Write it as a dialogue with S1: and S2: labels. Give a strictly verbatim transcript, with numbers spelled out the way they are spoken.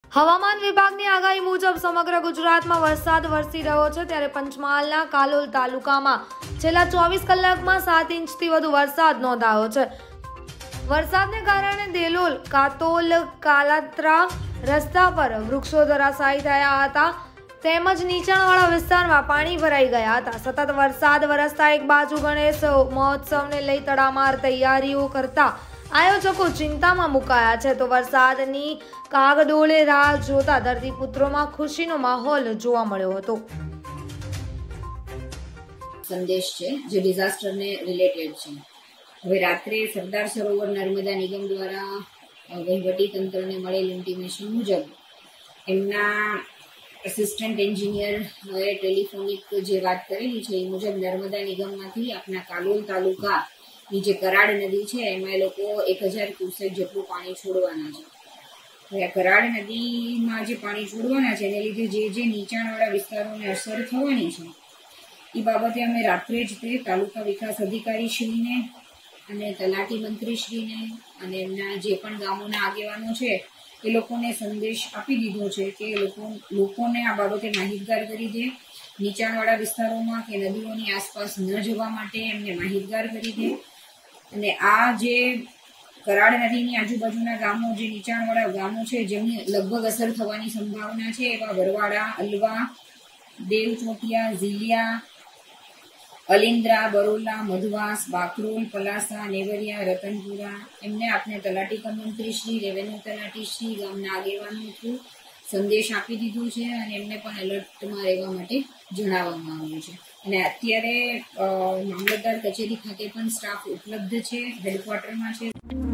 S1: હવામાન વિભાગની આગાહી મુજબ સમગ્ર ગુજરાતમાં વરસાદ વરસી રહ્યો છે, ત્યારે પંચમહાલના કાલોલ તાલુકામાં છેલ્લા ચોવીસ કલાકમાં સાત ઇંચથી વધુ વરસાદ નોંધાયો છે. વરસાદને કારણે દેલોલ કાતોલ કાલાત્રા રસ્તા પર વૃક્ષો ધરાશાયી થયા હતા, તેમજ નીચાણવાળા વિસ્તારમાં પાણી ભરાઈ ગયા હતા. સતત વરસાદ વરસતા એક બાજુ ગણેશ મહોત્સવને લઈ તડામાર તૈયારીઓ કરતા આયોજકો ચિંતામાં મુકાયા છે, તો વરસાદની કાગડોળે રાહ જોતા ધરતીપુત્રોમાં ખુશીનો માહોલ જોવા મળ્યો હતો.
S2: સંદેશ છે જે ડિઝાસ્ટરને રિલેટેડ છે. હવે રાત્રે સરદાર સરોવર નર્મદા નિગમ દ્વારા વહીવટી તંત્રને મળેલ ઇન્ટિમેશન મુજબ એમના અસિસ્ટન્ટ એન્જિનિયરે ટેલિફોનિક જે વાત કરેલી છે એ મુજબ નર્મદા નિગમમાંથી આપણા કાલોલ તાલુકા ની જે કરાડ નદી છે એમાં એ લોકો એક હજાર ક્યુસેક જેટલું પાણી છોડવાના છે. હવે આ કરાડ નદીમાં જે પાણી છોડવાના છે એને લીધે જે જે નીચાણવાળા વિસ્તારોને અસર થવાની છે એ બાબતે અમે રાત્રે જ તે તાલુકા વિકાસ અધિકારી શ્રીને અને તલાટી મંત્રી શ્રીને અને એમના જે પણ ગામોના આગેવાનો છે એ લોકોને સંદેશ આપી દીધો છે કે લોકો લોકોને આ બાબતે માહિતગાર કરી દે, નીચાણવાળા વિસ્તારોમાં કે નદીઓની આસપાસ ન જવા માટે એમને માહિતગાર કરી દે. અને આ જે કરાડ નદીની આજુબાજુના ગામો જે નીચાણવાળા ગામો છે જેમની લગભગ અસર થવાની સંભાવના છે એવા વરવાડા, અલવા, દેવચોટિયા, ઝીલિયા, અલિન્દ્રા, બરોલા, મધવાસ, બાકરોલ, પલાસા, નેવરિયા, રતનપુરા એમને આપણે તલાટી મંત્રી શ્રી, રેવન્યુ તલાટી શ્રી, ગામના આગેવાનો થ્રુ સંદેશ આપી દીધો છે અને એમને પણ એલર્ટમાં રહેવા માટે જણાવવામાં આવ્યું છે. અને અત્યારે મામલતદાર કચેરી ખાતે પણ સ્ટાફ ઉપલબ્ધ છે, હેડક્વાર્ટરમાં છે.